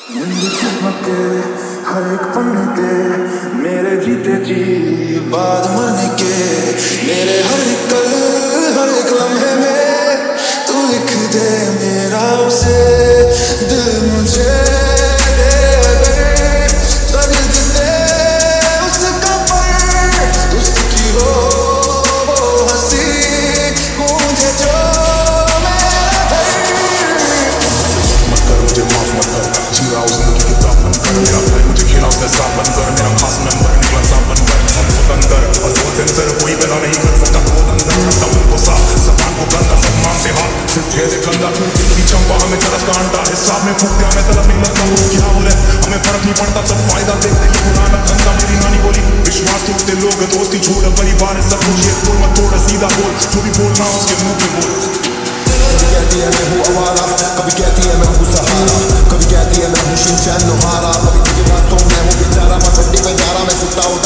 के हर एक पन्ने के मेरे जीते जी बाद मरने के मेरे हर एक पल हर एक लम्हे में तू लिख दे मेरा उसे दिल मुझे दे अगर दर्द दे उसका पर उसकी हो वो हंसी मुझे जो मेरा मत कर मुझे माफ मत कर जीरा उस जिंदगी की किताब बन कर मेरा भाई मुझे खेला उसने साथ बन कर मेरा खास मेंबर निकला साथ बन कर हम खुद अंदर और वो सेंसर कोई बना नहीं कर सकता खुद अंदर करता उनको साफ जबान को गंदा सम्मान से हाथ सिर्फ दे कंधा की चंपा हमें चरस का अंडा हिसाब में फूक गया मैं तलब नहीं लगता वो क्या बोले हमें फर्क नहीं पड़ता सब फायदा देखते ये पुराना धंधा मेरी नानी बोली विश्वास तोड़ते लोग दोस्ती छोड़ परिवार सब कुछ ये बोल मत तोड़ सीधा बोल जो भी बोलना उसके मुंह पे बोल कभी कहती है मैं हूँ आवारा कभी कहती है मैं हूँ सहारा कभी कहती है मैं हूँ शिनचैन लोहारा कभी तुझे बातों मैं हूँ बेचारा मैं ठंडी में जा रहा मैं सुट्टा